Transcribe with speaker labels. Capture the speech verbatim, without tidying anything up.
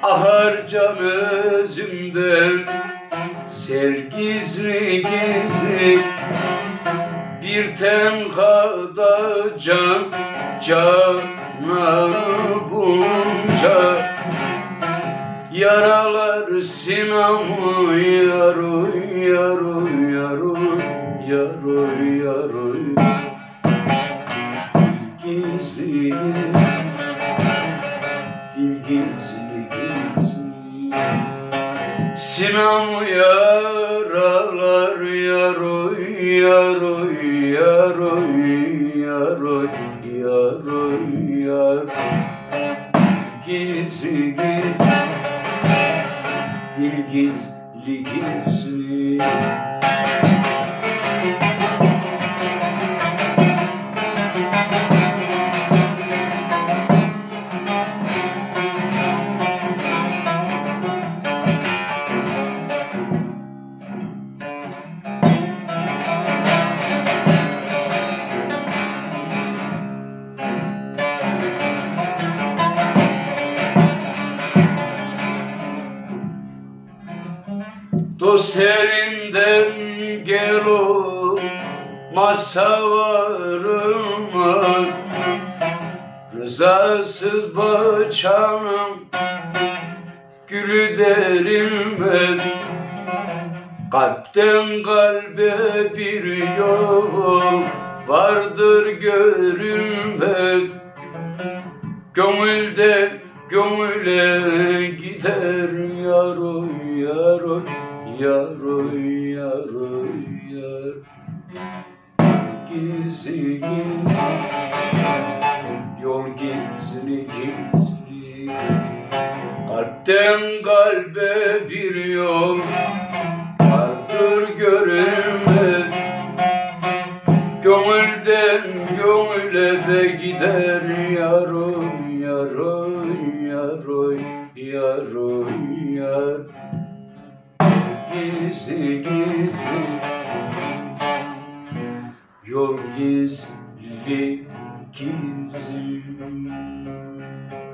Speaker 1: Ahar can özümden ser gizli gizli, bir tenkada can cananı bulunca, yaralar sinamı yaroy yaroy yaroy yaroy yaroy. Gizli dil gizli gizli, sinamı yaralar yaroy yaroy yaroy yaroy yaroy yaroy. Gizli gizli dil gizli gizli. Dost elinden gel o masa varılma, rızasız bıçağın gülü derilmez. Kalpten kalbe bir yol vardır görünmez. Gönülden gönüle gider yaroy yaroy yaroy yaroy yar. Gizli gizli yol gizli gizli, kalpten kalbe bir yol vardır görünmez. Gönülden gönüle de gider yaroy yaroy yaroy yaroy yar. Gizli gizli yol gizli gizli.